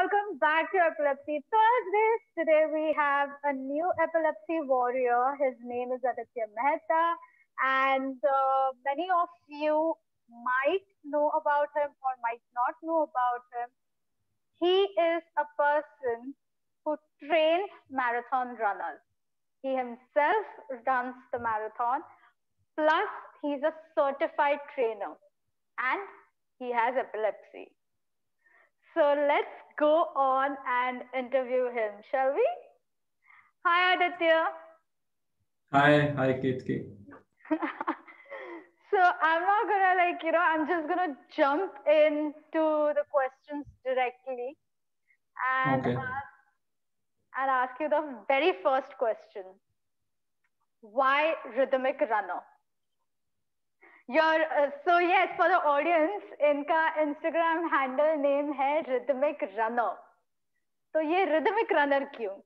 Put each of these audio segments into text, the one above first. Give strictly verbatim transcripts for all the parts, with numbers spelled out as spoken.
welcome back to Epilepsy Thursdays. Today we have a new epilepsy warrior. His name is Aditya Mehta, and uh, many of you might know about him or might not know about him. He is a person who trains marathon runners. He himself runs the marathon, plus, he's a certified trainer and he has epilepsy. So let's go on and interview him, shall we? Hi, Aditya. Hi, hi, Ketki. So I'm not gonna like, you know, I'm just gonna jump into the questions directly and Okay. ask, and ask you the very first question. Why rhythmic runner? Your uh, so yes, for the audience, इनका Instagram handle name है rhythmic runner. तो ये rhythmic runner क्यों?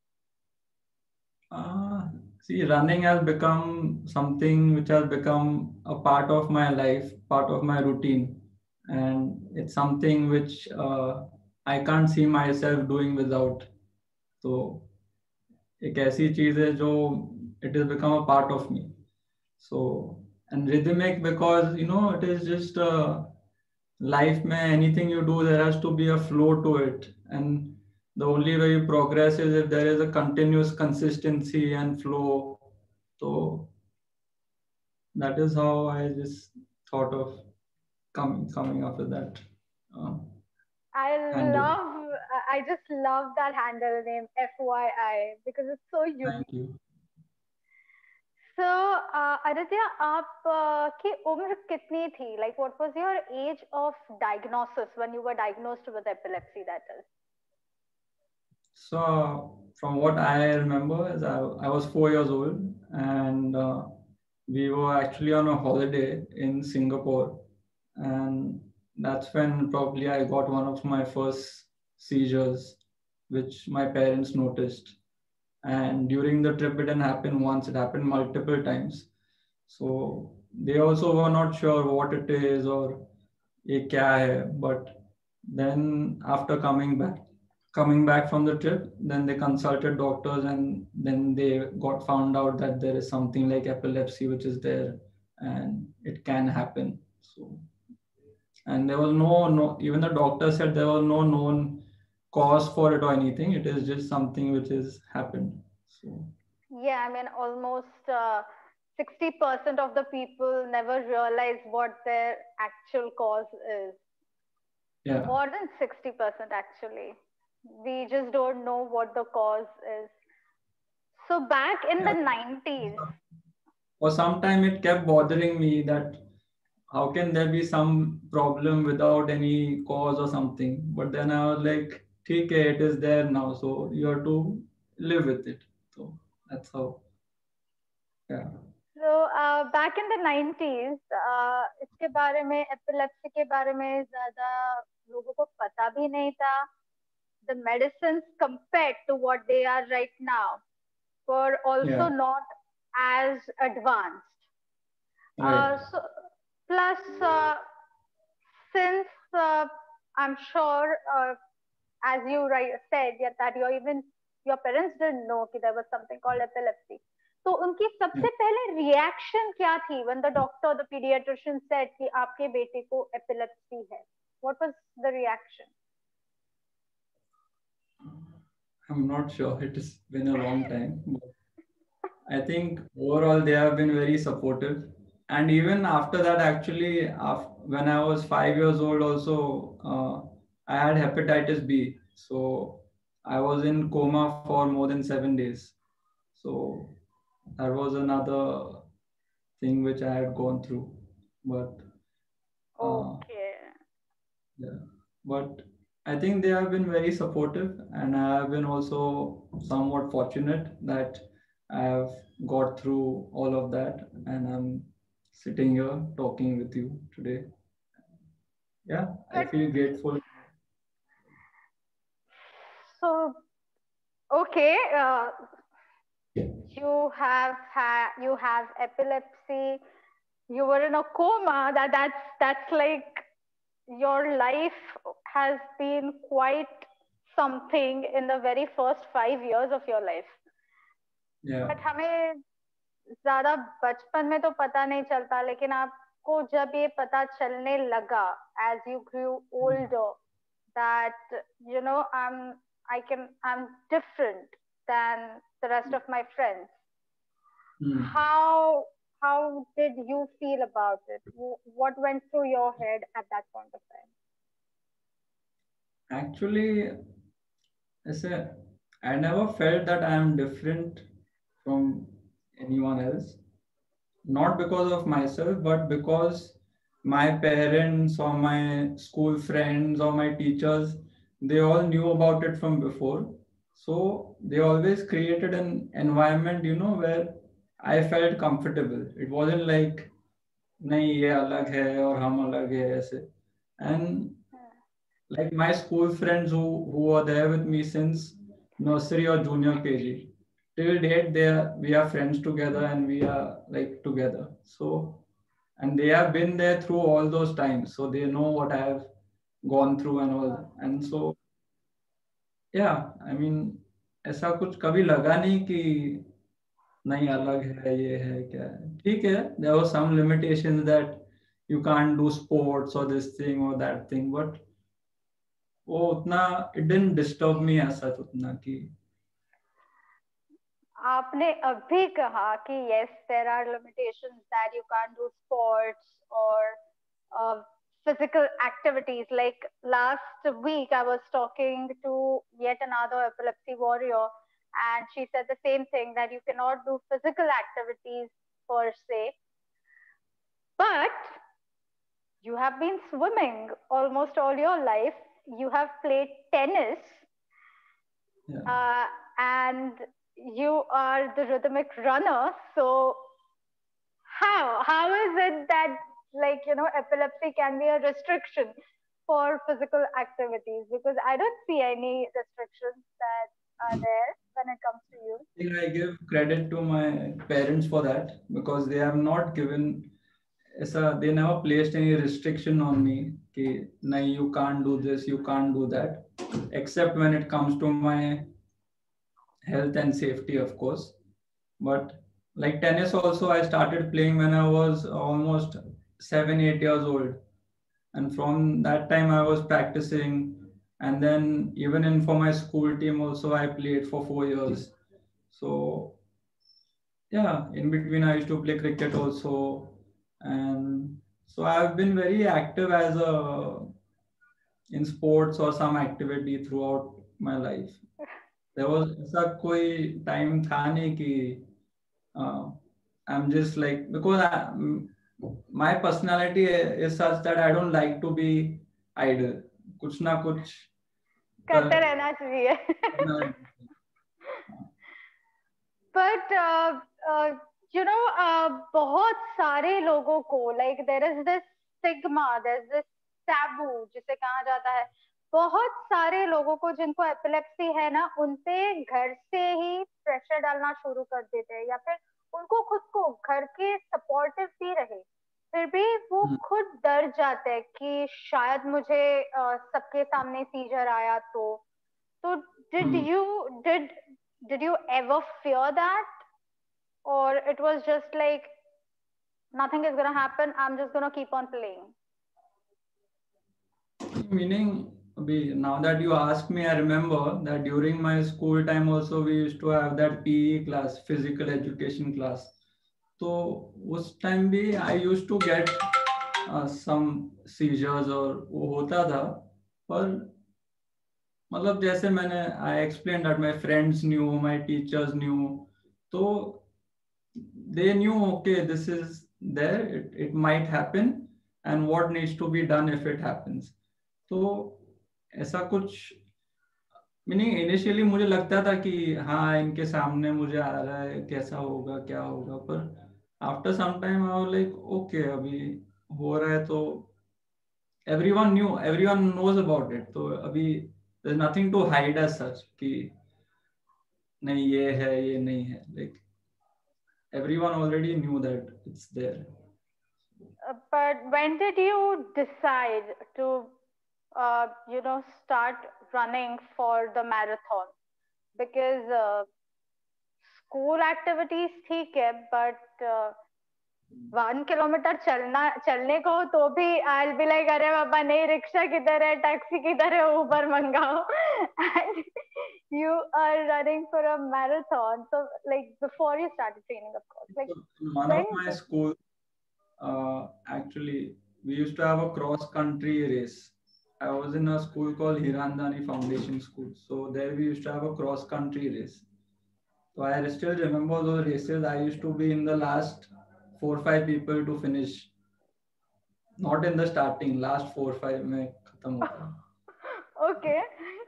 Uh, see, running has become something which has become a part of my life, part of my routine, and it's something which uh, I can't see myself doing without. So, एक ऐसी चीज है जो it has become a part of me. So, and rhythmic because you know it is just uh, life में anything you do there has to be a flow to it, and the only way you progress is if there is a continuous consistency and flow. So that is how I just thought of coming coming up with that uh, I handle. love, I just love that handle name F Y I because it's so Thank unique. you. So, uh, Aditya, आप uh, की उम्र कितनी थी? Like, what was your age of diagnosis when you were diagnosed with epilepsy? That is. So from what I remember is I, I was four years old, and uh, we were actually on a holiday in Singapore, and that's when probably I got one of my first seizures, which my parents noticed. And during the trip, it didn't happen once; it happened multiple times. So they also were not sure what it is or ये क्या है. But then after coming back, coming back from the trip, then they consulted doctors, and then they got found out that there is something like epilepsy which is there, and it can happen. So, and there was no no even the doctor said there was no known cause for it or anything. It is just something which has happened. So Yeah, I mean, almost uh, sixty percent of the people never realize what their actual cause is. yeah. More than sixty percent, actually. We just don't know what the cause is. So, back in the Yeah. nineties, For some time, it kept bothering me that how can there be some problem without any cause or something? But then I was like, okay, it is there now, so you have to live with it. So that's how, yeah. so uh, back in the nineties, uh, इसके बारे में epilepsy के बारे में ज़्यादा लोगों को पता भी नहीं था. The medicines compared to what they are right now were also Yeah, not as advanced. right. Uh, so, plus, uh, since uh, I'm sure, uh, as you right, said, yeah, that your even your parents didn't know कि there was something called epilepsy. तो उनकी Yeah. सबसे पहले reaction क्या थी when the doctor, the pediatrician said कि आपके बेटे को epilepsy है? What was the reaction? I'm not sure. It has been a long time. But I think overall they have been very supportive. And even after that, actually, af when I was five years old, also, uh, I had hepatitis B. So I was in coma for more than seven days. So that was another thing which I had gone through. But uh, Okay. yeah, but I think they have been very supportive, and I have been also somewhat fortunate that I have got through all of that, and I'm sitting here talking with you today. Yeah, I But feel grateful. so okay, uh, you have had you have epilepsy. You were in a coma. That that's that's like your life has been quite something in the very first five years of your life. Yeah. But हमें ज़्यादा बचपन में तो पता नहीं चलता, लेकिन आपको जब ये पता चलने लगा as you grew older that you know I'm I can I'm different than the rest of my friends. Hmm. How how did you feel about it? What went through your head at that point of time? Actually, ऐसे I never felt that I am different from anyone else. Not because of myself, but because my parents or my school friends or my teachers, they all knew about it from before. So they always created an environment, you know, where I felt comfortable. It wasn't like, नहीं ये अलग है और हम अलग है ऐसे. And like my school friends who who were there with me since nursery or junior K G, till date they are, we are friends together and we are like together. So and they have been there through all those times, so they know what I have gone through and all. And so yeah, I mean ऐसा कुछ कभी लगा नहीं कि नहीं अलग है ये है क्या है. ठीक है, there were some limitations that you can't do sports or this thing or that thing, but वो उतना it didn't disturb me as such उतना कि आपने अभी कहा कि yes there are limitations that you can't do sports or uh, physical activities. Like last week I was talking to yet another epilepsy warrior and she said the same thing, that you cannot do physical activities per se, but you have been swimming almost all your life, you have played tennis, yeah. uh, and you are the rhythmic runner. So how how is it that, like, you know, epilepsy can be a restriction for physical activities? Because I don't see any restrictions that are there when it comes to you. I think I give credit to my parents for that, because they have not given ऐसा, they never placed any restriction on me कि नहीं you can't do this, you can't do that, except when it comes to my health and safety, of course. But like tennis also, I started playing when I was almost seven eight years old, and from that time I was practicing. And then even in for my school team also I played for four years. So yeah, in between I used to play cricket also. And so I've been very active as a in sports or some activity throughout my life. There was ऐसा कोई time था नहीं कि uh, I'm just like, because I, my personality is such that I don't like to be idle. कुछ ना कुछ करते रहना चाहिए. But uh, uh, you know, uh, बहुत सारे लोगों को, like there is this stigma, there's this taboo जिसे कहा जाता है. बहुत सारे लोगों को जिनको एपिलेप्सी है ना, उनपे घर से ही प्रेशर डालना शुरू कर देते हैं, या फिर उनको खुद को घर के सपोर्टिव भी रहे, फिर भी वो खुद डर जाते हैं कि शायद मुझे uh, सबके सामने सीजर आया तो. तो did you did did you ever fear that, or it was just like nothing is going to happen, I'm just going to keep on playing? Meaning, now that you ask me, I remember that during my school time also we used to have that P E class, physical education class. So उस time भी I used to get uh, some seizures और वो होता था. पर मतलब जैसे मैंने I explained that my friends knew, my teachers knew, so they knew, okay, this is there, it, it might happen, and what needs to be done if it happens. तो ऐसा कुछ, मीनिंग इनिशियली मुझे लगता था कि हाँ इनके सामने मुझे आ रहा है, कैसा होगा क्या होगा, पर after some time I was like okay, अभी हो रहा है तो everyone knew, everyone knows about it, तो अभी there is nothing to hide as such कि नहीं ये है ये नहीं है, like everyone already knew that it's there. Uh, but when did you decide to uh, you know, start running for the marathon? Because uh, school activities ठीक है, but uh, one kilometre चलना चलने को तो भी आई बी लाइक अरे बाबा नहीं, rickshaw किधर है, टैक्सी किधर है, ऊबर मंगाओ. And you are running for a marathon, so like before you started training, of course, like So one of when my school, uh, actually, we used to have a cross country race. I was in a school called Hirandani Foundation School. So there we used to have a cross country race. So I still remember those races. I used to be in the last four or five people to finish. Not in the starting, last four or five में खत्म होता है. okay.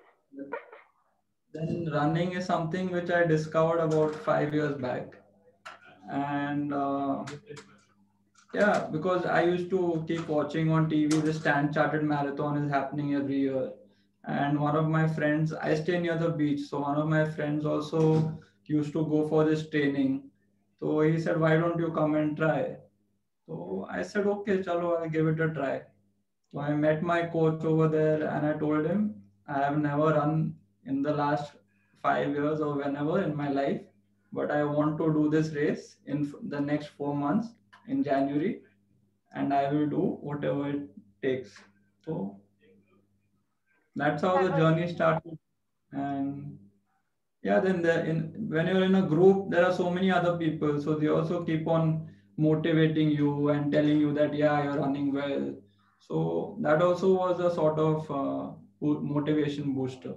Then running is something which I discovered about five years back, and uh, yeah, because I used to keep watching on T V. The Stand Chartered Marathon is happening every year, and one of my friends, I stay near the beach, so one of my friends also used to go for this training. So he said, "Why don't you come and try?" So I said, "Okay, chalo, I'll give it a try." So I met my coach over there and I told him, I have never run in the last five years or whenever in my life, but I want to do this race in the next four months in January, and I will do whatever it takes. So that's how the journey started. And yeah, then the, in when you're in a group, there are so many other people, so they also keep on motivating you and telling you that yeah, you're running well. So that also was a sort of uh, motivation booster.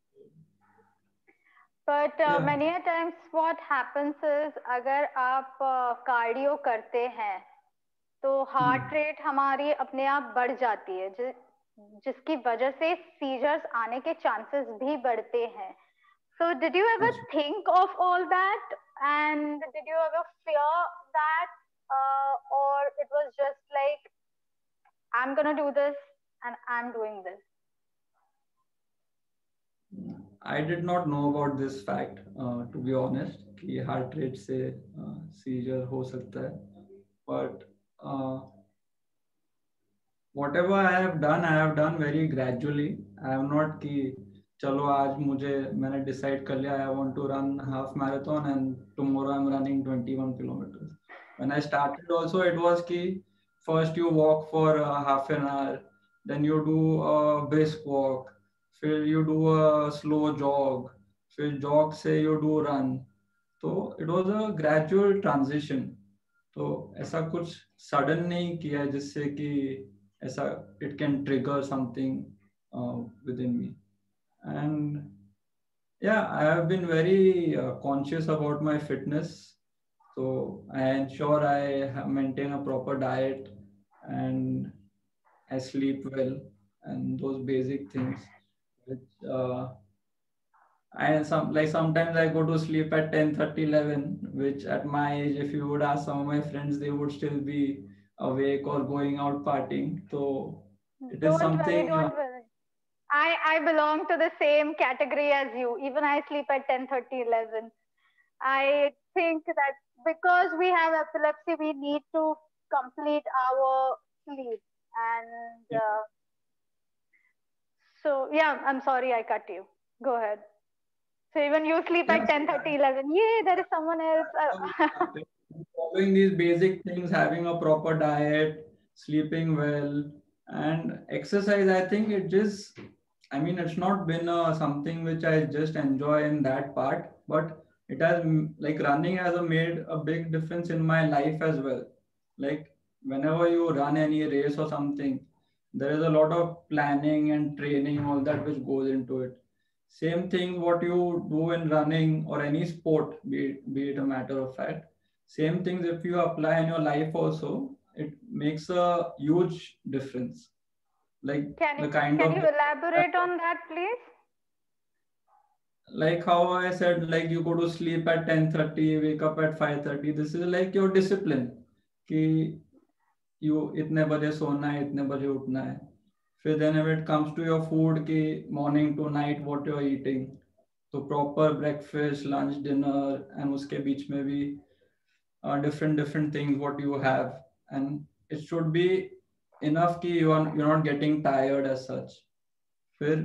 But uh, Yeah. many a times what happens is अगर आप cardio uh, करते हैं तो heart rate हमारी अपने आप बढ़ जाती है, जि, जिसकी वजह से सीजर्स आने के चांसेस भी बढ़ते हैं. So did you ever think of all that, and did you ever fear that, uh, or it was just like I'm gonna do this and I'm doing this? I did not know about this fact, uh, to be honest, कि heart rate से uh, seizure हो सकता है. But uh, whatever I have done, I have done very gradually. I have not कि चलो आज मुझे मैंने decide कर लिया I want to run half marathon and tomorrow I'm running twenty-one kilometers. When I started also it was कि first you walk for uh, half an hour, then you do a brisk walk, फिर you do a slow jog, फिर jog से you do run. So it was a gradual transition. तो ऐसा कुछ sudden नहीं किया जिससे कि ऐसा it can trigger something uh, within me. And yeah, I have been very uh, conscious about my fitness. So I ensure I have maintain a proper diet and I sleep well and those basic things. Which uh, I some like sometimes I go to sleep at ten thirty eleven, which at my age, if you would ask some of my friends, they would still be awake or going out partying. So it is Don't something. worry, don't worry. I, I belong to the same category as you. Even I sleep at ten thirty eleven. I think that because we have epilepsy, we need to complete our sleep. And uh, so, yeah, I'm sorry I cut you. Go ahead. So even you sleep Yeah, at ten thirty eleven. Yeah, there is someone else. Following these basic things, having a proper diet, sleeping well, and exercise, I think it just, I mean, it's not been uh, something which I just enjoy in that part, but it has mm, like running has a made a big difference in my life as well. Like whenever you run any race or something, there is a lot of planning and training, all that which goes into it. Same thing what you do in running or any sport, be it, be it a matter of fact. Same things if you apply in your life also, it makes a huge difference. Like Can you, the kind can of you elaborate on that, please? like how I said, like you go to sleep at ten thirty, wake up at five thirty. This is like your discipline. कि you इतने बजे सोना है, इतने बजे उठना है. फिर then if it comes to your food कि morning to night what you're eating, तो proper breakfast, lunch, dinner, and उसके बीच में भी uh, different different things what you have, and it should be enough कि you are you're not getting tired as such. फिर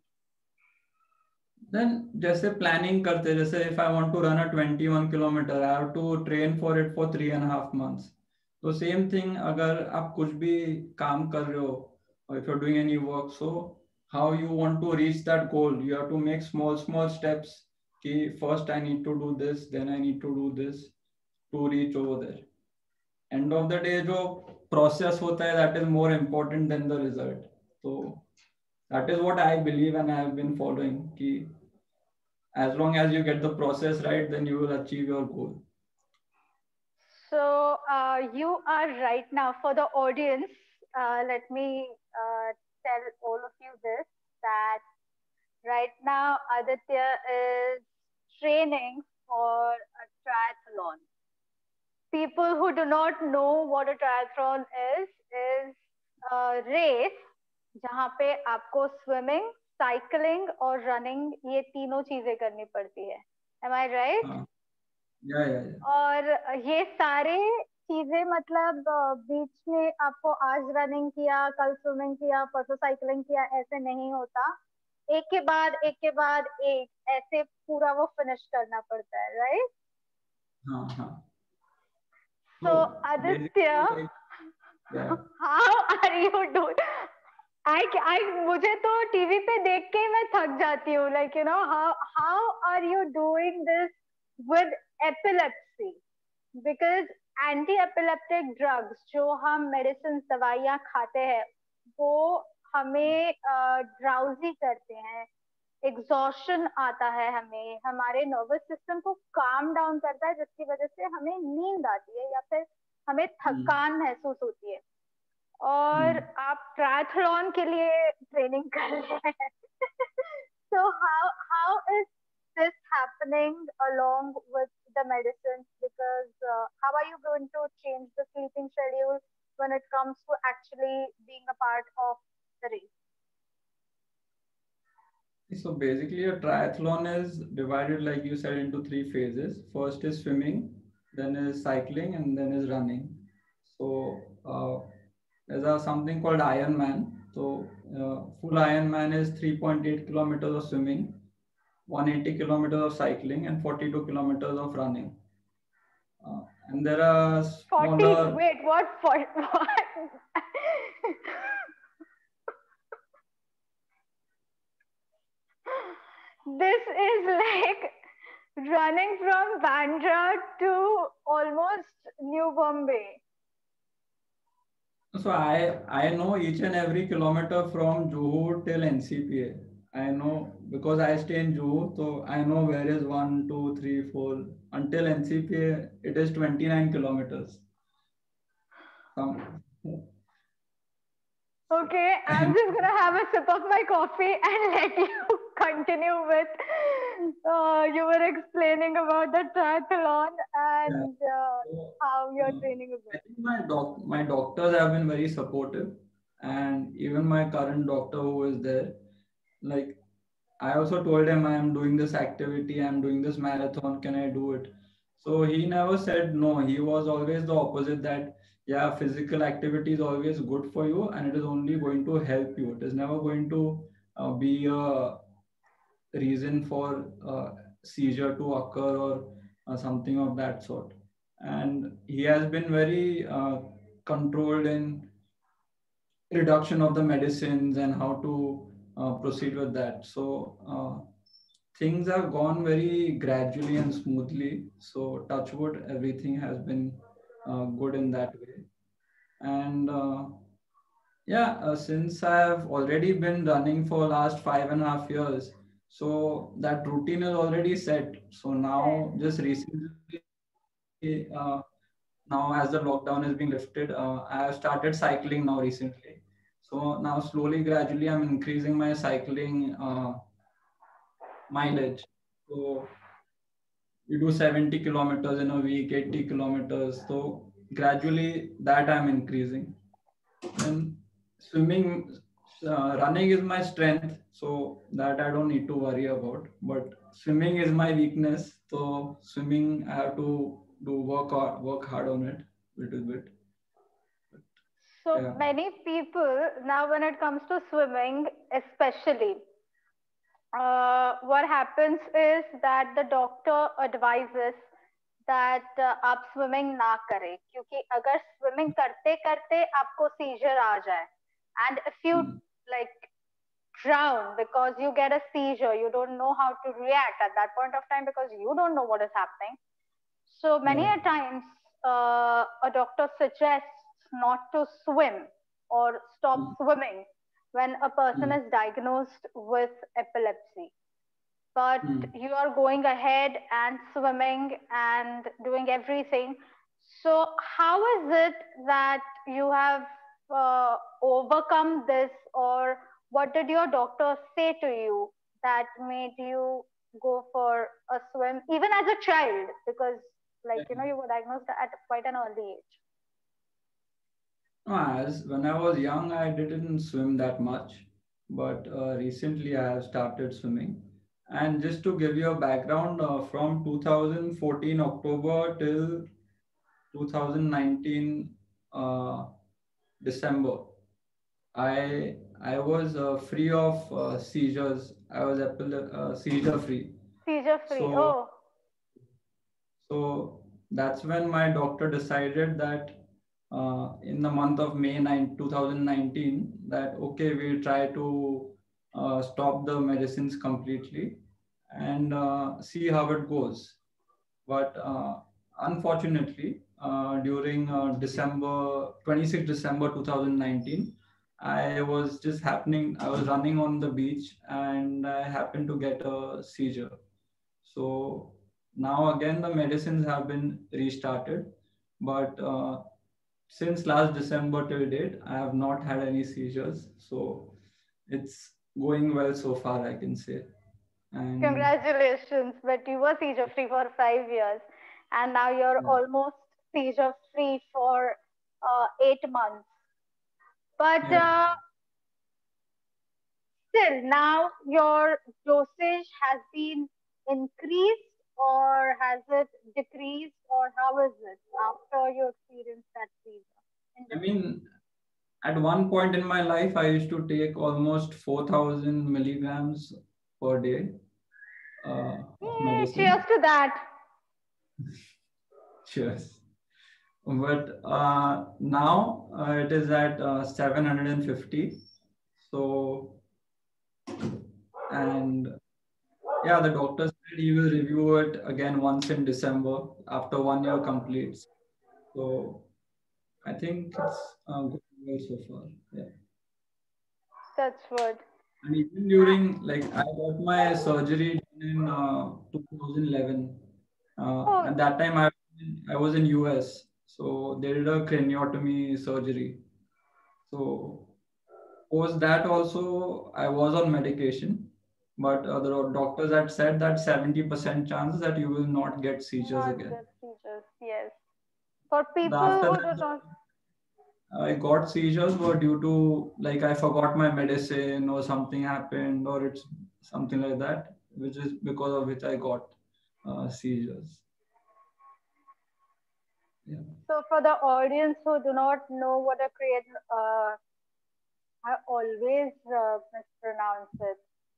then जैसे planning करते, जैसे if I want to run a twenty-one kilometer, I have to train for it for three and a half months. तो same thing अगर आप कुछ भी काम कर रहे हो, or if you're doing any work, so how you want to reach that goal, you have to make small small steps कि first I need to do this, then I need to do this to reach over there. End of the day जो process होता है, that is more important than the result. So that is what I believe and I have been following कि as long as you get the process right, then you will achieve your goal. So uh, you are right now, for the audience, uh, let me uh, tell all of you this, that right now Aditya is training for a triathlon. People who do not know what a triathlon is, is a race जहाँ पे आपको swimming, cycling और running ये तीनों चीजें करनी पड़ती है. Am I right? हाँ. Yeah, yeah, yeah. और ये सारे चीजें मतलब बीच में आपको आज रनिंग किया, कल स्विमिंग किया, परसों साइकिलिंग किया, ऐसे नहीं होता. एक के बाद एक के बाद एक ऐसे पूरा वो फिनिश करना पड़ता है, राइट? हाँ हाँ. So Aditya, how are you doing? I, I, मुझे तो टीवी पे देख के मैं थक जाती हूँ. Like you know, how how are you doing this with epilepsy? Because anti-epileptic drugs जो हम मेडिसिन दवाइयाँ खाते हैं वो हमें ड्राउजी uh, करते हैं, एग्जॉशन आता है हमें, हमारे नर्वस सिस्टम को काम डाउन करता है, जिसकी वजह से हमें नींद आती है या फिर हमें थकान महसूस होती है. और आप ट्रायथलॉन के लिए ट्रेनिंग कर रहे हैं. So how how is this happening along with the medicines? Because uh, how are you going to change the sleeping schedule when it comes to actually being a part of the race? So basically a triathlon is divided, like you said, into three phases. First is swimming, then is cycling, and then is running. So uh, there's a, something called Ironman. So uh, full Ironman is three point eight kilometers of swimming, one hundred eighty kilometers of cycling, and forty-two kilometers of running. Uh, and there are smaller... forty, wait, what? For, what? This is like running from Bandra to almost New Bombay. So I I know each and every kilometer from Juhu till N C P A. I know because I stay in Juhu, so I know where is one, two, three, four. Until N C P A, it is twenty-nine kilometers. Um, Okay, I'm just gonna have a sip of my coffee and let you continue with. Uh, you were explaining about the triathlon and uh, how you're uh, training about. I think my doc my doctors have been very supportive, and even my current doctor who is there, like I also told him I am doing this activity, I am doing this marathon, can I do it? So he never said no. He was always the opposite, that yeah, physical activity is always good for you and it is only going to help you. It is never going to uh, be a reason for uh, seizure to occur or uh, something of that sort. And he has been very uh, controlled in reduction of the medicines and how to uh, proceed with that. So uh, things have gone very gradually and smoothly. So touch wood, everything has been uh, good in that way. And uh, yeah, uh, since I've already been running for last five and a half years, so that routine is already set. So now, just recently, uh, now as the lockdown is being lifted, uh, I have started cycling now recently. So now slowly, gradually, I'm increasing my cycling uh, mileage. So you do seventy kilometers in a week, eighty kilometers. So gradually that I'm increasing. And swimming, uh, running is my strength, so that I don't need to worry about. But swimming is my weakness, so swimming I have to do work or work hard on it a little bit. So Yeah. many people now, when it comes to swimming, especially, uh, what happens is that the doctor advises that uh, आप swimming ना करें क्योंकि अगर swimming करते करते आपको seizure आ जाए, and if you Mm. like drown because you get a seizure, you don't know how to react at that point of time because you don't know what is happening. So many Yeah. a times uh, a doctor suggests not to swim or stop Mm. swimming when a person Mm. is diagnosed with epilepsy. But Mm. you are going ahead and swimming and doing everything. So, how is it that you have uh, overcome this, or what did your doctor say to you that made you go for a swim, even as a child? Because, like, you know, you were diagnosed at quite an early age. No, as when I was young, I didn't swim that much, but uh, recently I have started swimming. And just to give you a background, uh, from two thousand fourteen October till two thousand nineteen uh, December, I I was uh, free of uh, seizures. I was epile- uh, seizure free. Seizure free. So Oh, so that's when my doctor decided that uh, in the month of May ninth, twenty nineteen, that okay, we'll try to uh, stop the medicines completely and uh, see how it goes. But uh, unfortunately, uh, during uh, December twenty-sixth December twenty nineteen, I was just happening. I was running on the beach and I happened to get a seizure. So now again the medicines have been restarted, but uh, since last December till date, I have not had any seizures. So it's going well so far, I can say. And congratulations. But you were seizure free for five years, and now you're yeah, almost seizure free for uh, eight months. But yeah. uh, still, now your dosage has been increased, or has it decreased, or how is it after you experience that seizure in I December? mean, at one point in my life, I used to take almost four thousand milligrams per day uh, of Eh, cheers medicine. to that. Cheers. But uh, now uh, it is at uh, seven hundred fifty. So, and yeah, the doctor said he will review it again once in December after one year completes. So, I think it's uh, going well so far. Yeah. That's what. And even during, like, I got my surgery done in uh, two thousand eleven. Uh, Oh, at that time, I, I was in U S. So, they did a craniotomy surgery. So, post that also, I was on medication. But uh, the doctors had said that seventy percent chances that you will not get seizures not again. get seizures. Yes. For The, people after who do that, not. I got seizures were due to like I forgot my medicine or something happened or it's something like that, which is because of which I got uh, seizures. Yeah, So for the audience who do not know what a create, uh, I always uh, mispronounce it.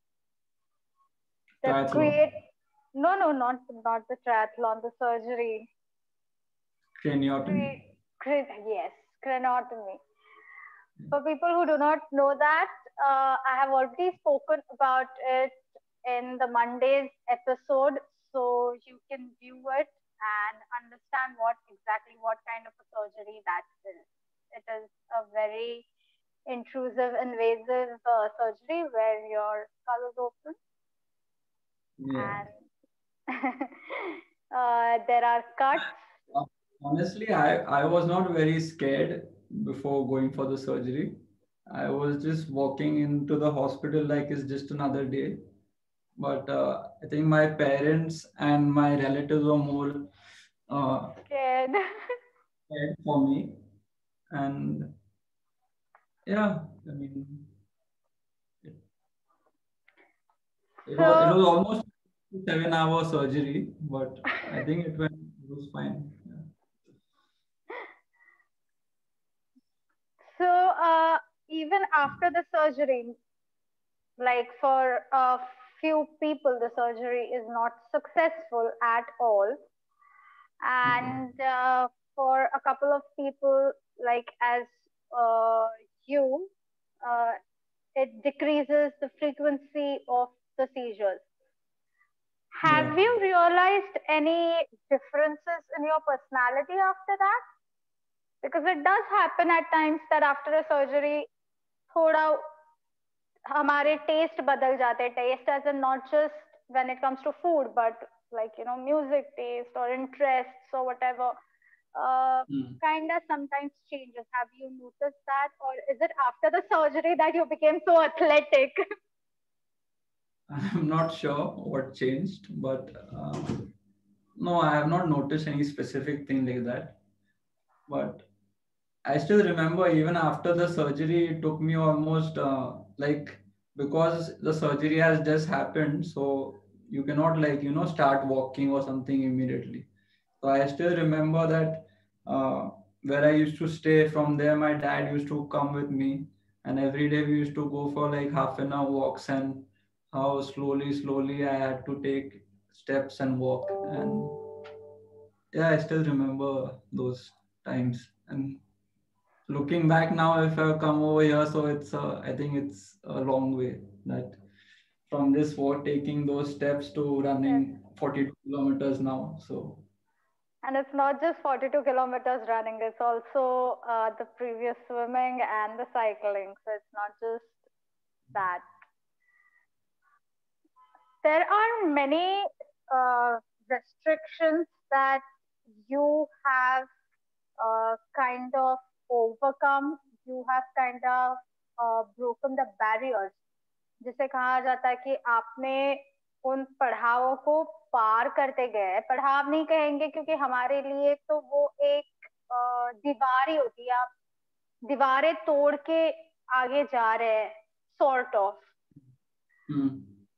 The triathlon, create, no, no, not not the triathlon, the surgery. craniotomy. Create, create, yes, craniotomy. For people who do not know that, uh, I have already spoken about it in the Monday's episode, so you can view it and understand what exactly what kind of a surgery that is. It is a very intrusive, invasive uh, surgery where your skull is open Yeah. and uh, there are cuts. Uh, Honestly, I, I was not very scared before going for the surgery. I was just walking into the hospital like it's just another day. But uh, I think my parents and my relatives were more uh, Scared. scared for me. And yeah, I mean, it, it was it So, was almost seven hour surgery, but I think it went it was fine. Yeah. so even after the surgery, like for a few people, the surgery is not successful at all. And uh, for a couple of people, like as uh, you, uh, it decreases the frequency of the seizures. Have Yeah. you realized any differences in your personality after that? Because it does happen at times that after a surgery, थोड़ा हमारे taste बदल जाते. Taste as in not just when it comes to food, but like, you know, music taste or interests or whatever. Uh, Mm. kind of sometimes changes. Have you noticed that, or is it after the surgery that you became so athletic? I'm not sure what changed, but uh, no, I have not noticed any specific thing like that. But I still remember even after the surgery, it took me almost uh, like because the surgery has just happened, so you cannot like you know start walking or something immediately. So I still remember that uh, where I used to stay. From there, my dad used to come with me, and every day we used to go for like half an hour walks, and how slowly, slowly I had to take steps and walk. And yeah, I still remember those times. And looking back now, if I come over here, so it's uh, I think it's a long way that from this war taking those steps to Yes. running forty-two kilometers now. So And it's not just forty-two kilometers running, it's also uh, the previous swimming and the cycling. So it's not just that. There are many uh, restrictions that you have uh, kind of overcome, you have kind of uh, broken the barriers. जिसे कहा जाता है कि आपने उन पड़ावों को पार करते गए. पड़ाव नहीं कहेंगे क्योंकि हमारे लिए तो वो एक अ, दीवार ही होती है. आप दीवारें तोड़ के आगे जा रहे हैं, सॉर्ट ऑफ. hmm.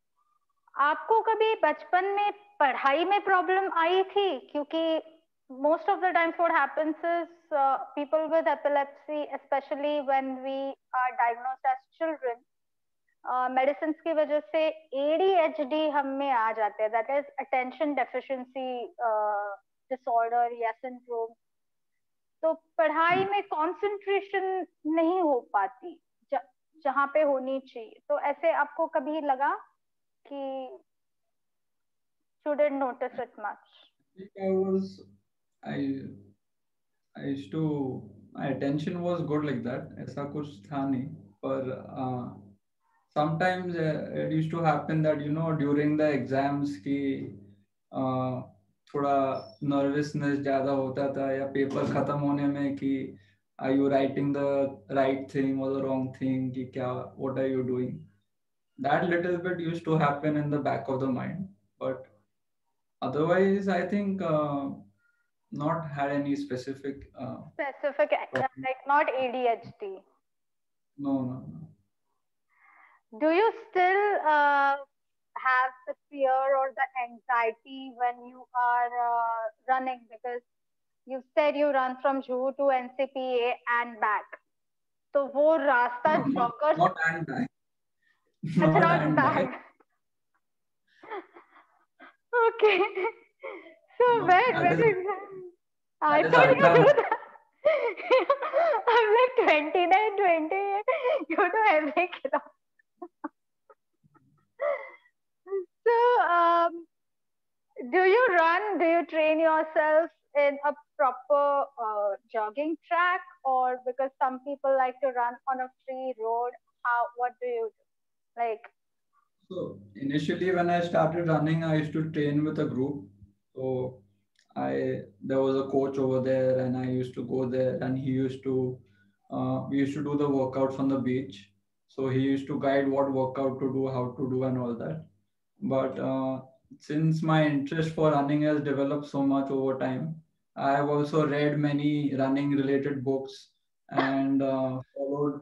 आपको कभी बचपन में पढ़ाई में प्रॉब्लम आई थी? क्योंकि most of the times what happens is uh, people with epilepsy, especially when we are diagnosed as children, medicine uh, की वजह से A D H D हम में आ जाते हैं. That is attention deficiency disorder या सिंड्रोम. तो पढ़ाई में कंसंट्रेशन नहीं हो पाती ज, जहां पे होनी चाहिए. तो ऐसे आपको कभी लगा कि shouldn't notice it much? I think I was I I used to my attention was good like that. ऐसा कुछ था नहीं. पर uh, sometimes uh, it used to happen that you know during the exams की uh, थोड़ा nervousness ज़्यादा होता था या पेपर खत्म होने में कि are you writing the right thing or the wrong thing कि क्या what are you doing. That little bit used to happen in the back of the mind, but otherwise I think uh, not had any specific uh, Specific, problem. like not A D H D. No, no, no. Do you still uh, have the fear or the anxiety when you are uh, running? Because you said you run from Juhu to N C P A and back. तो वो रास्ता No, not, joggers. not and back. अच्छा, Not not and back. back. Okay. So No, when that when is exam? I that is thought you ultra. do that. I'm like twenty-nine, twenty. You do every kilometer. So, um, do you run? Do you train yourself in a proper uh, jogging track, or because some people like to run on a free road? How? What do you do? Like, So initially, when I started running, I used to train with a group. So I there was a coach over there, and I used to go there, and he used to uh, we used to do the workouts on the beach. So he used to guide what workout to do, how to do, and all that. But uh, since my interest for running has developed so much over time, I have also read many running related books and uh, followed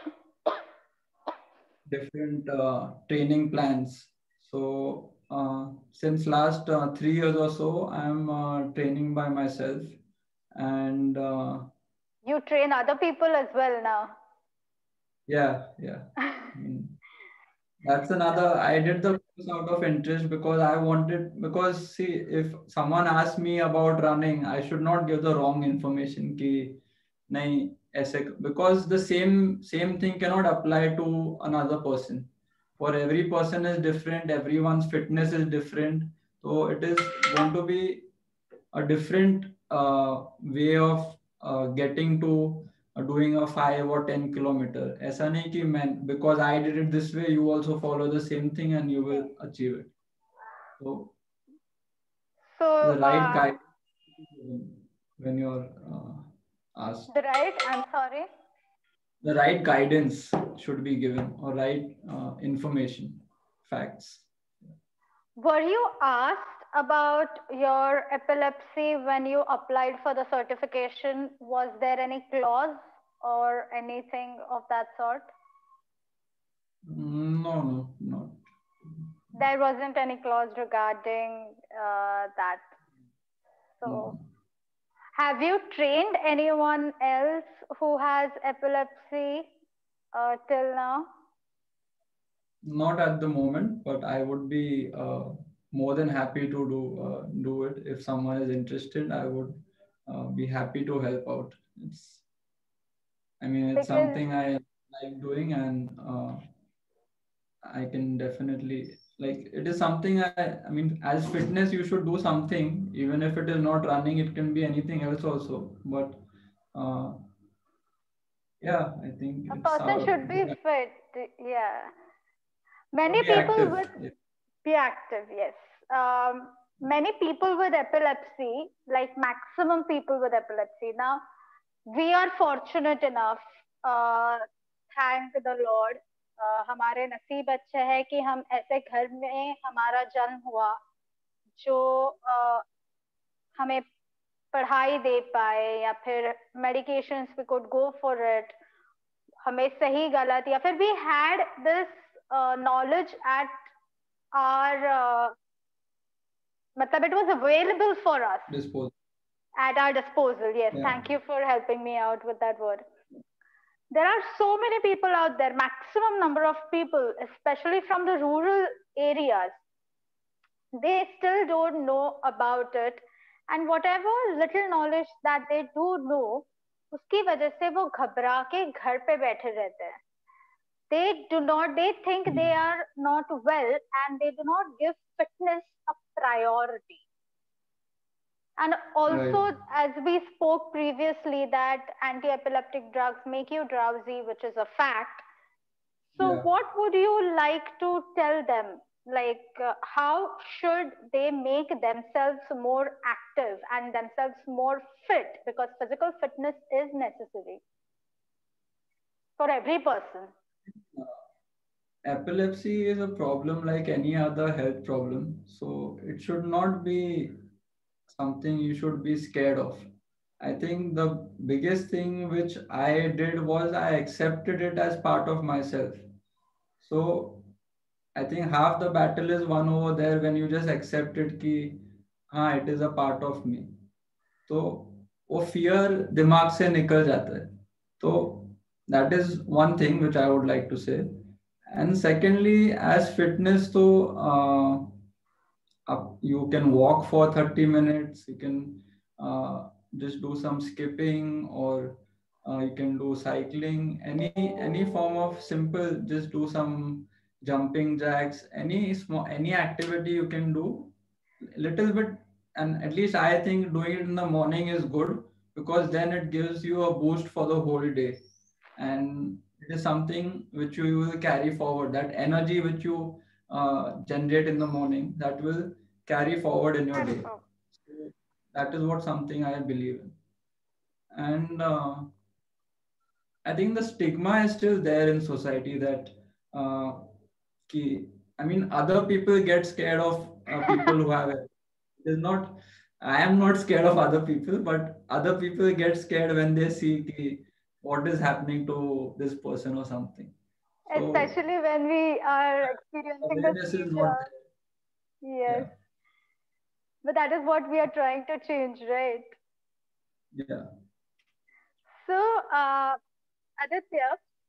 different uh, training plans. So uh, since last uh, three years or so, I'm uh, training by myself, and uh, you train other people as well now. Yeah, yeah. I mean, that's another. I did the course out of interest because I wanted, because see, if someone asks me about running, I should not give the wrong information ki nahi aise, because the same same thing cannot apply to another person. For every person is different, everyone's fitness is different. So it is going to be a different uh, way of uh, getting to uh, doing a five or ten kilometer. ऐसा नहीं कि मैं, because I did it this way, you also follow the same thing and you will achieve it. So So the right uh, guide when you're uh, asked, the right, I'm sorry. the right guidance should be given, or right uh, information, facts. Were you asked about your epilepsy when you applied for the certification? Was there any clause or anything of that sort? Mm, No, no, not. There wasn't any clause regarding uh, that. So, No. have you trained anyone else who has epilepsy uh, till now? Not at the moment, but I would be uh, more than happy to do uh, do it. If someone is interested, I would uh, be happy to help out. It's, I mean, it's Because something I like doing, and uh, I can definitely, like, it is something I, I mean, as fitness, you should do something, even if it is not running, it can be anything else also. But uh, yeah, I think a it's person a should be good, fit. Yeah. to Many be people active. with be active, yes. Um, many people with epilepsy, like maximum people with epilepsy. Now, we are fortunate enough, uh, thank the Lord. Uh, हमारे नसीब अच्छे है कि हम ऐसे घर में हमारा जन्म हुआ जो uh, हमें पढ़ाई दे पाए या फिर medications we could go for it, हमें सही गलत या फिर we had this uh, knowledge at our uh, matlab it was available for us Disposal. at our disposal. Yes, Yeah. thank you for helping me out with that word. There are so many people out there, maximum number of people, especially from the rural areas. They still don't know about it, and whatever little knowledge that they do know, उसकी वजह से वो घबरा के घर पे बैठे रहते हैं. They do not, they think they are not well, and they do not give fitness a priority. And also, Right. as we spoke previously, that anti-epileptic drugs make you drowsy, which is a fact. So, Yeah. what would you like to tell them? Like, uh, how should they make themselves more active and themselves more fit? Because physical fitness is necessary for every person. Epilepsy is a problem like any other health problem. So it should not be something you should be scared of. I think the biggest thing which I did was I accepted it as part of myself. So I think half the battle is won over there when you just accept it कि हाँ, it is a part of me. तो वो fear दिमाग से निकल जाता है. So that is one thing which I would like to say. And secondly, as fitness, so uh, up, you can walk for thirty minutes, you can uh, just do some skipping, or uh, you can do cycling, any any form of simple, just do some jumping jacks, any small, any activity you can do little bit. And at least I think doing it in the morning is good, because then it gives you a boost for the whole day, and it is something which you will carry forward. That energy which you uh, generate in the morning, that will carry forward in your day. So that is what something I believe in. And uh, I think the stigma is still there in society that uh, ki, I mean, other people get scared of uh, people who have it. It is not, I am not scared of other people, but other people get scared when they see ki, what is happening to this person or something. So Especially when we are that experiencing the awareness is not seizure. there. Yes, Yeah. but that is what we are trying to change, right? Yeah. So, uh, Aditya,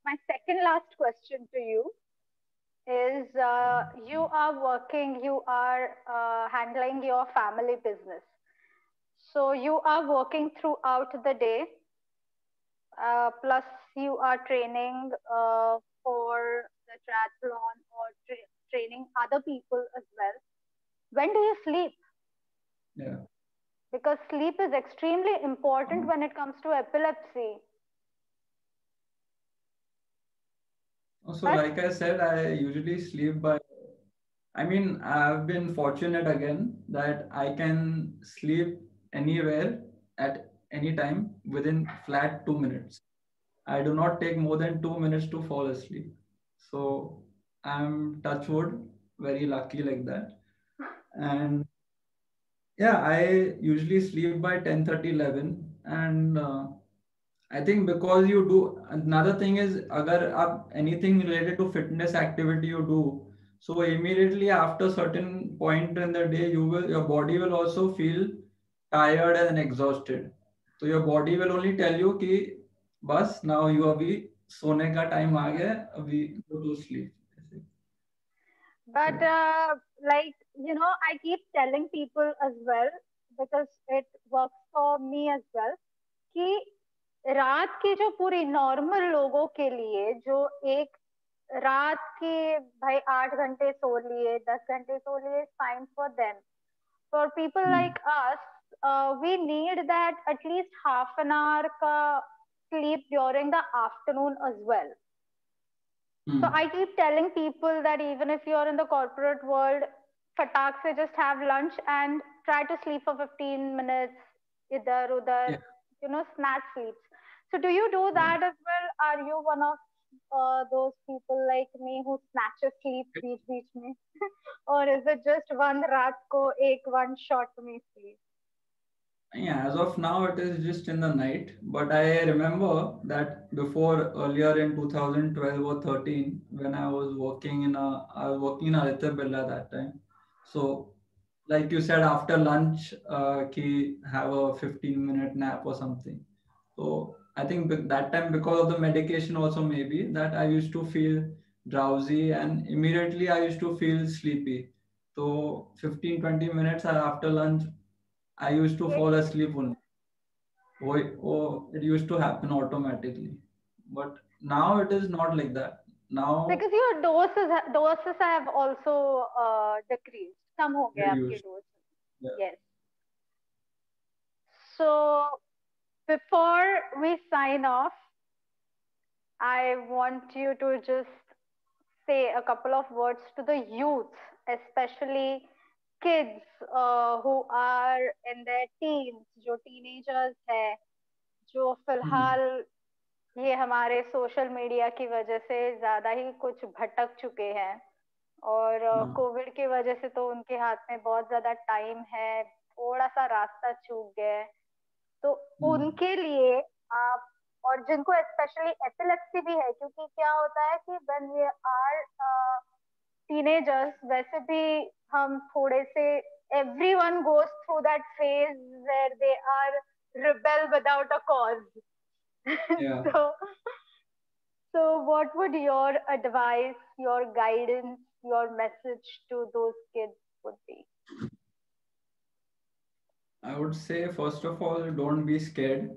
my second last question to you is uh, you are working, you are uh, handling your family business. So you are working throughout the day, uh, plus you are training uh, for the triathlon or tra- training other people as well. When do you sleep? Yeah. Because sleep is extremely important when it comes to epilepsy. So, like I said, I usually sleep by, I mean, I've been fortunate again that I can sleep anywhere at any time within flat two minutes. I do not take more than two minutes to fall asleep. So I'm touch wood, very lucky like that. And yeah, I usually sleep by ten thirty eleven. And uh, I think because you do, another thing is, agar up anything related to fitness activity you do, so immediately after certain point in the day, you will, your body will also feel tired and exhausted. So your body will only tell you कि बस now you अभी सोने का time आ गया है, अभी go to sleep. But uh, like, you know, I keep telling people as well because it works for me as well कि रात की जो पूरी नॉर्मल लोगों के लिए जो एक रात के भाई आठ घंटे सो लिए दस घंटे सो लिए fine for them for people Hmm. Like us we need that at least half an hour का sleep during the afternoon as well. So Hmm. I keep telling people that even if you're in the corporate world, fatak se just have lunch and try to sleep for fifteen minutes, idhar udhar, Yeah. you know, snatch sleeps. So do you do Yeah. that as well? Are you one of uh, those people like me who snatches sleep beech beech mein? Or is it just one raat ko ek one shot mein sleep? Yeah, as of now, it is just in the night. But I remember that before earlier in two thousand twelve or thirteen, when I was working in a, I was working in Aditya Birla that time. So, like you said, after lunch, uh, ki have a fifteen minute nap or something. So I think be- that time because of the medication also maybe that I used to feel drowsy and immediately I used to feel sleepy. So fifteen twenty minutes after lunch I used to fall asleep only. Oh, oh, it used to happen automatically. But now it is not like that. Now Because your doses doses have also uh, decreased. कम हो गए आपके reduced. doses. Yeah. Yes. So before we sign off, I want you to just say a couple of words to the youth, especially kids uh, who are in their teens, जो teenagers है, जो Hmm. फिलहाल ये हमारे social media की वजह से ज्यादा ही कुछ भटक चुके हैं और Hmm. कोविड की वजह से तो उनके हाथ में बहुत ज्यादा टाइम है थोड़ा सा रास्ता चूक गया तो Hmm. उनके लिए आप और जिनको स्पेशली एपिलेप्सी भी है क्योंकि क्या होता है कि व्हेन वी आर टीनेजर्स वैसे भी हम थोड़े से everyone goes through that phase where they are rebel without a cause Yeah. so so what would your advice your guidance your message to those kids would be I would say first of all, don't be scared.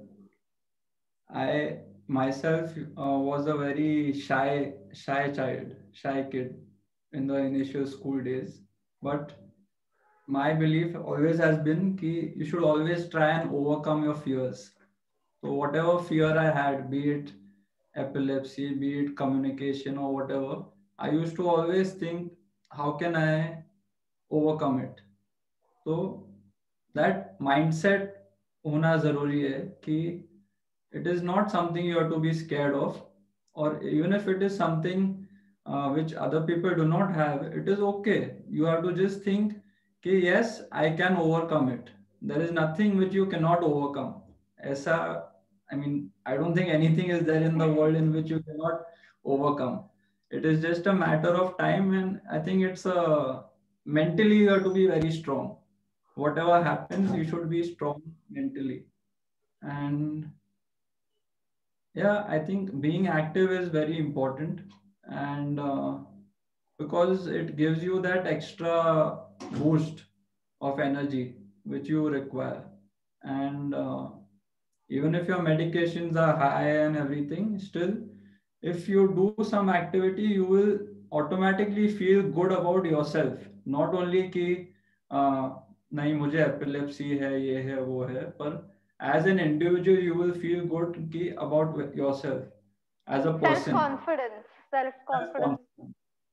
I myself uh, was a very shy, shy child, shy kid in the initial school days. But my belief always has been that you should always try and overcome your fears. So whatever fear I had, be it epilepsy, be it communication or whatever, I used to always think, how can I overcome it? So that mindset होना जरूरी है कि it is not something you have to be scared of, or even if it is something uh, which other people do not have, it is okay. You have to just think, okay, yes, I can overcome it. There is nothing which you cannot overcome. ऐसा, I mean, I don't think anything is there in the world in which you cannot overcome. It is just a matter of time, and I think it's a mentally you have to be very strong. Whatever happens, you should be strong mentally. And Yeah, I think being active is very important, and uh, because it gives you that extra boost of energy which you require. And uh, even if your medications are high and everything, still, if you do some activity, you will automatically feel good about yourself. Not only कि uh, नहीं मुझे epilepsy है, ये है, वो है, पर as an individual, you will feel good कि about yourself as a Self person. confidence, self confidence. Self-confidence.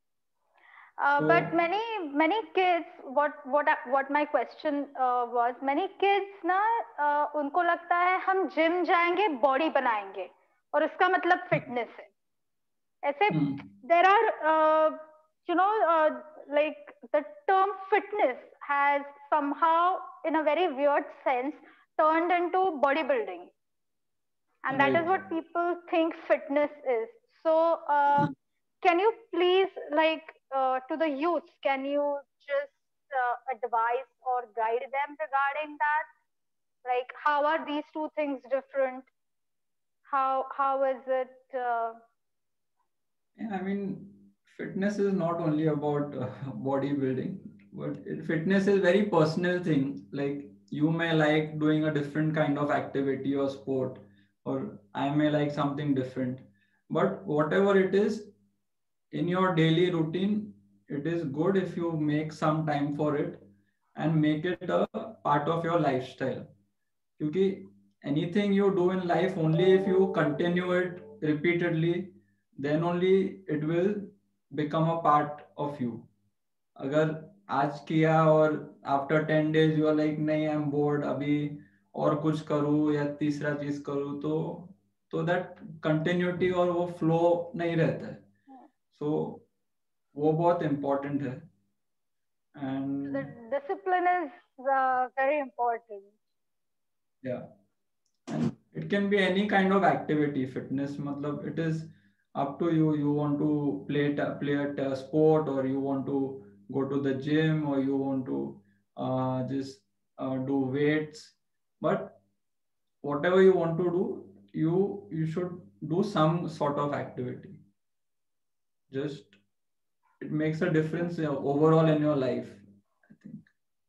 Uh, but So, many many kids, what what I- what my question uh, was, many kids ना uh, उनको लगता है हम gym जाएंगे body बनाएंगे और उसका मतलब फिटनेस है. ऐसे hmm, there are uh, you know uh, like the term fitness has somehow in a very weird sense turned into bodybuilding, and that is right. what people think fitness is. So uh, can you please, like, uh, to the youth, can you just uh, advise or guide them regarding that, like how are these two things different, how how is it uh, Yeah, I mean, fitness is not only about uh, bodybuilding, but it, fitness is very personal thing. Like you may like doing a different kind of activity or sport, or I may like something different. But whatever it is in your daily routine, it is good if you make some time for it and make it a part of your lifestyle. क्योंकि anything you do in life, only if you continue it repeatedly, then only it will become a part of you. अगर आज किया और after ten days you are like नहीं I M board अभी और कुछ करूँ या तीसरा चीज करूँ, तो तो दैट कंटिन्यूटी और वो फ्लो नहीं रहता है. सो so, वो बहुत इम्पोर्टेंट है. the end discipline is uh, very important. या and it can be any kind of activity. Fitness matlab it is up to you. You want to play ta- play a ta- sport, or you want to go to the gym, or you want to uh, just uh, do weights. But whatever you want to do, you you should do some sort of activity. Just it makes a difference uh, overall in your life, I think.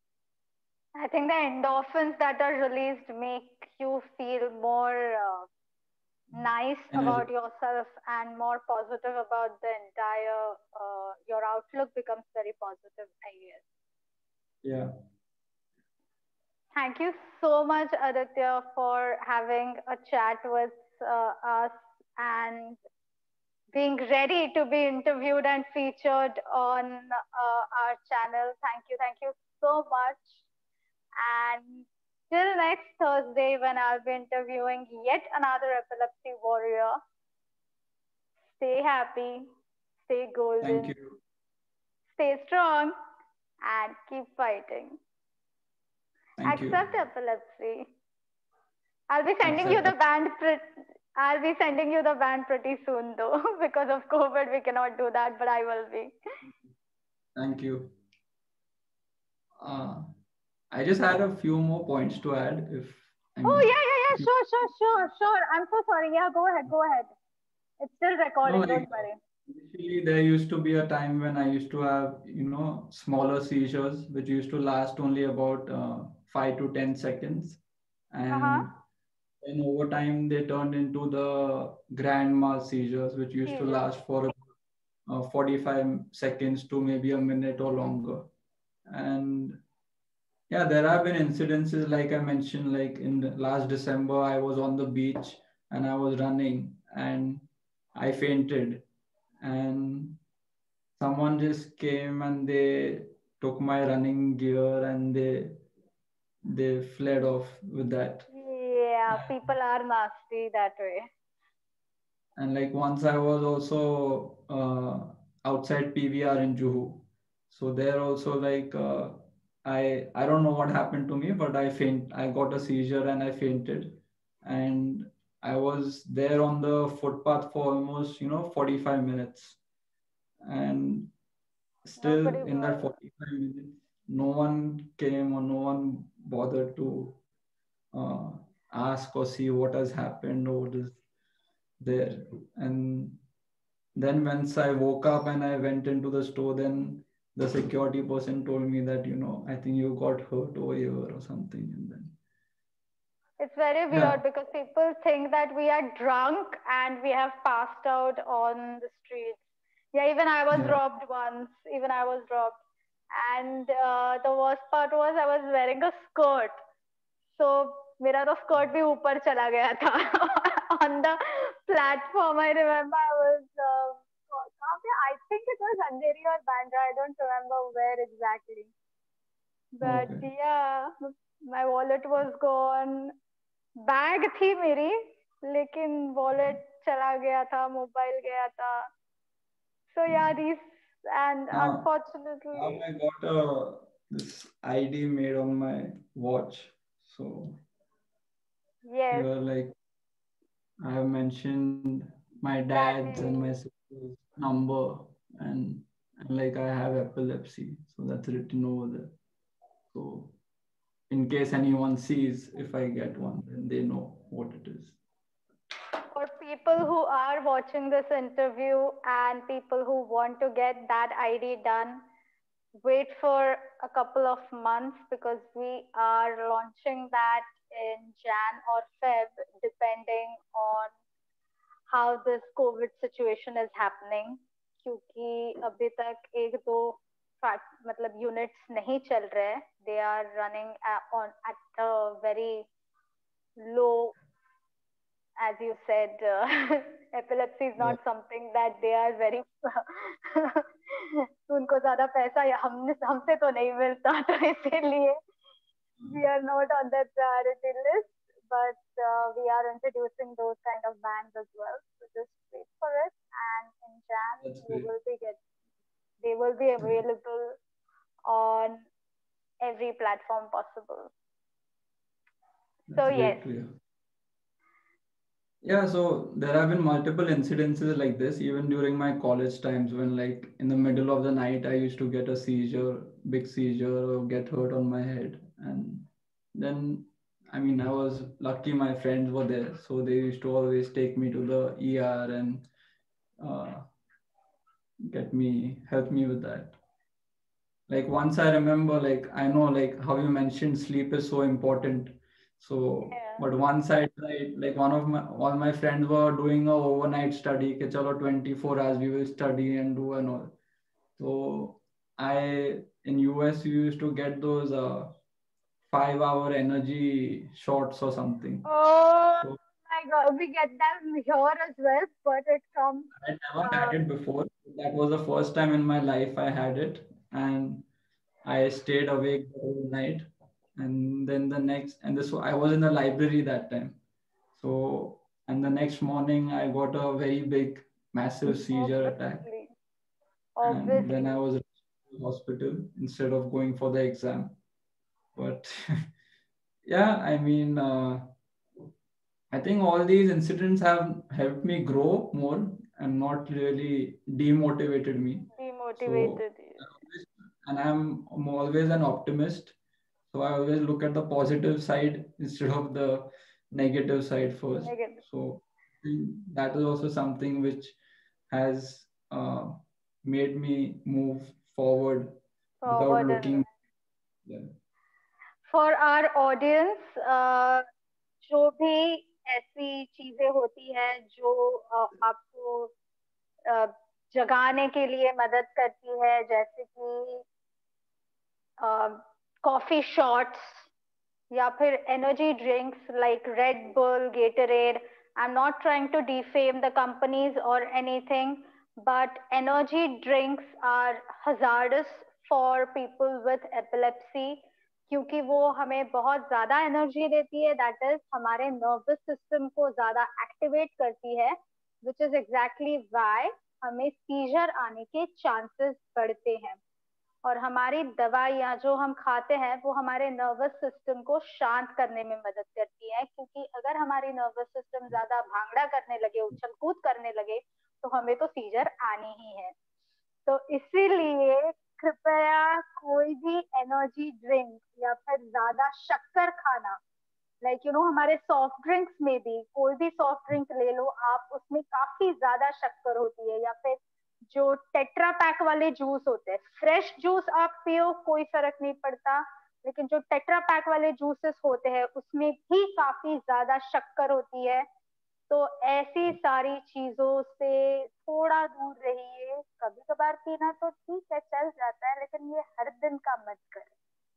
I think the endorphins that are released make you feel more uh, nice Energy. about yourself and more positive about the entire, uh, your outlook becomes very positive, I guess. Yeah. Thank you so much, Aditya, for having a chat with uh, us and being ready to be interviewed and featured on uh, our channel. Thank you. Thank you so much. And till next Thursday, when I'll be interviewing yet another epilepsy warrior, stay happy, stay Thank golden, you. stay strong, and keep fighting. Thank you. Accept epilepsy. I'll be sending you Accept. the band. Pre- I'll be sending you the band pretty soon, though, because of COVID, we cannot do that, but I will be. Thank you. Uh, I just had a few more points to add. If I Oh, mean, yeah, yeah, yeah, if you sure, sure, sure, sure. I'm so sorry. Yeah, go ahead, go ahead. It's still know, recording, like don't worry. initially there used to be a time when I used to have, you know, smaller seizures which used to last only about uh, five to ten seconds, Uh huh. and then over time they turned into the grand mal seizures which used to Seizures. last for uh, forty-five seconds to maybe a minute or longer. And yeah, there have been incidences like I mentioned, like in the last December, I was on the beach and I was running and I fainted, and someone just came and they took my running gear and they they fled off with that. Yeah, people are nasty that way. And like once I was also uh, outside P V R in Juhu, so there also like uh, I I don't know what happened to me, but I faint. I got a seizure and I fainted, and I was there on the footpath for almost you know forty-five minutes, and still Nobody in that was. forty-five minutes, no one came or no one bothered to uh, ask or see what has happened or this. there. And then once I woke up and I went into the store, then the security person told me that, you know, I think you got hurt over here or something. And then, It's very yeah, weird because people think that we are drunk and we have passed out on the streets. Yeah, even I was yeah, robbed once. Even I was robbed. And uh, the worst part was I was wearing a skirt. So मेरा तो skirt भी ऊपर चला गया था on the platform. I remember I was uh, कहाँ पे? I think it was Andheri or Bandra. I don't remember where exactly. But okay. yeah, my wallet was gone. Bag थी मेरी, लेकिन वॉलेट चला गया था, मोबाइल गया था. So yeah, these, and Now, now unfortunately, I got a this I D made on my watch. So yes, here, like I have mentioned my that dad's and my is, sister's number, and, and like I have epilepsy, so that's written over there. So in case anyone sees if I get one, then they know what it is. for people who are watching this interview and people who want to get that I D done, wait for a couple of months because we are launching that in Jan or Feb, depending on how this COVID situation is happening. क्योंकि अभी तक एक दो मतलब units नहीं चल रहे. They are running on at a very low, as you said. uh, epilepsy is Yeah, not something that they are very उनको ज्यादा पैसा या हमने हमसे तो नहीं मिलता, तो इसीलिए we are not on that priority list, but uh, we are introducing those kind of bands as well. So just wait for it, and in Jan that's you great. will be get they will be Yeah, available on every platform possible. So that's yes, great to hear. Yeah, so there have been multiple incidences like this, even during my college times when, like, in the middle of the night, I used to get a seizure, big seizure, or get hurt on my head. And then, I mean, I was lucky my friends were there. So they used to always take me to the E R and uh, get me, help me with that. Like, once I remember, like, I know, like, how you mentioned sleep is so important. So, yeah. but once I tried, like, one of my, all my friends were doing a overnight study, ke chalo twenty-four hours we will study and do and all. So, I, in U S, you used to get those uh, five hour energy shots or something. Oh So, my God, we get them here as well, but it comes. I never had Um, it before. That was the first time in my life I had it. And I stayed awake the whole night. And then the next, and this, I was in the library that time. So, and the next morning, I got a very big, massive seizure attack. obviously, And then obviously. I was in the hospital instead of going for the exam. But yeah, I mean, uh, I think all these incidents have helped me grow more and not really demotivated me. So, Demotivated. and I'm, I'm always an optimist. So I always look at the positive side instead of the negative side first. Again, So I think that is also something which has uh, made me move forward without forward and looking. Yeah. for our audience, uh, जो भी ऐसी चीजें होती है जो uh, आपको uh, जगाने के लिए मदद करती है, जैसे कि कॉफी शॉट्स या फिर energy drinks like Red Bull, Gatorade. I'm not trying to defame the companies or anything, but energy drinks are hazardous for people with epilepsy क्योंकि वो हमें बहुत ज्यादा एनर्जी देती है. दैट इज हमारे नर्वस सिस्टम को ज्यादा एक्टिवेट करती है, विच इज एग्जैक्टली वाई हमें सीजर आने के चांसेस बढ़ते हैं. और हमारी दवाइयाँ जो हम खाते हैं वो हमारे नर्वस सिस्टम को शांत करने में मदद करती है, क्योंकि अगर हमारी नर्वस सिस्टम ज्यादा भांगड़ा करने लगे, उछल कूद करने लगे, तो हमें तो सीजर आनी ही है. तो इसीलिए कृपया कोई भी एनर्जी ड्रिंक या फिर ज्यादा शक्कर खाना लाइक यू नो हमारे सॉफ्ट ड्रिंक्स में भी, कोई भी सॉफ्ट ड्रिंक ले लो आप, उसमें काफी ज्यादा शक्कर होती है। या फिर जो टेट्रा पैक वाले जूस होते हैं, फ्रेश जूस आप पियो कोई फर्क नहीं पड़ता, लेकिन जो टेट्रा पैक वाले जूसेस होते हैं उसमें भी काफी ज्यादा शक्कर होती है। तो ऐसी सारी चीजों से थोड़ा दूर रहिए। कभी कभार पीना तो ठीक है, चल जाता है, लेकिन ये हर दिन का मत करें।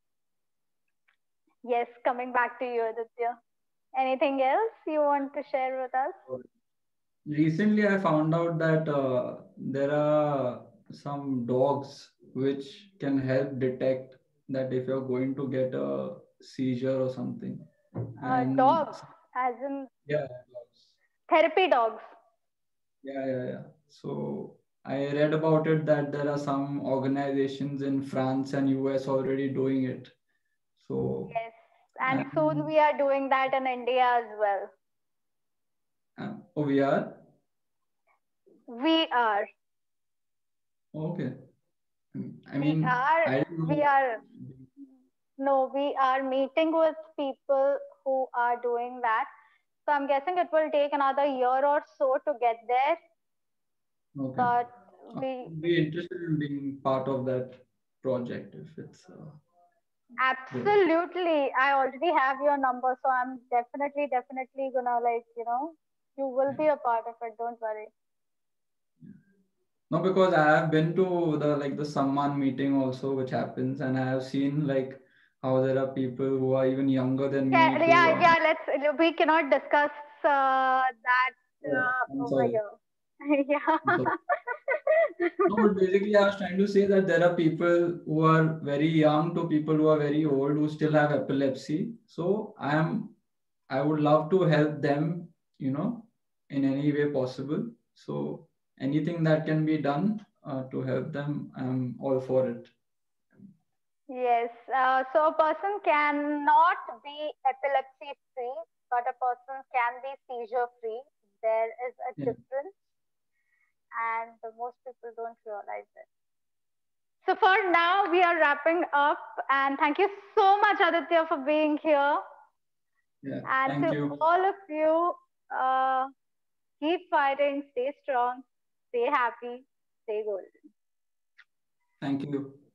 Yes, coming back to you, Aditya. Anything else you want to share with us? Recently, I found out that uh, there are some dogs which can help detect that if you're going to get a seizure or something. Uh, And dogs, as in yeah, dogs. therapy dogs. Yeah, yeah, yeah. So I read about it that there are some organizations in France and U S already doing it. So Yes, and soon I'm, we are doing that in India as well. I'm, oh, we are? We are. Okay. I We mean, are. I didn't We know. are. No, we are meeting with people who are doing that. So I'm guessing it will take another year or so to get there. Okay. But I we would be interested in being part of that project if it's uh, good. absolutely. I already have your number, so I'm definitely, definitely gonna like, you know, you will Yeah. be a part of it. Don't worry. No, because I have been to the like the Samman meeting also, which happens, and I have seen like how there are people who are even younger than Yeah, me who yeah, are. yeah. Let's. We cannot discuss uh, that Oh, uh, I'm over sorry. here. Yeah. I'm sorry. No, but basically, I was trying to say that there are people who are very young to people who are very old who still have epilepsy. So I am, I would love to help them, you know, in any way possible. So anything that can be done uh, to help them, I'm all for it. Yes. Uh, so a person cannot be epilepsy free, but a person can be seizure free. There is a Yeah. difference, and most people don't realize it. So for now, we are wrapping up, and thank you so much, Aditya, for being here. Yeah. And Thank to you. all of you, uh, keep fighting, stay strong, stay happy, stay golden. Thank you.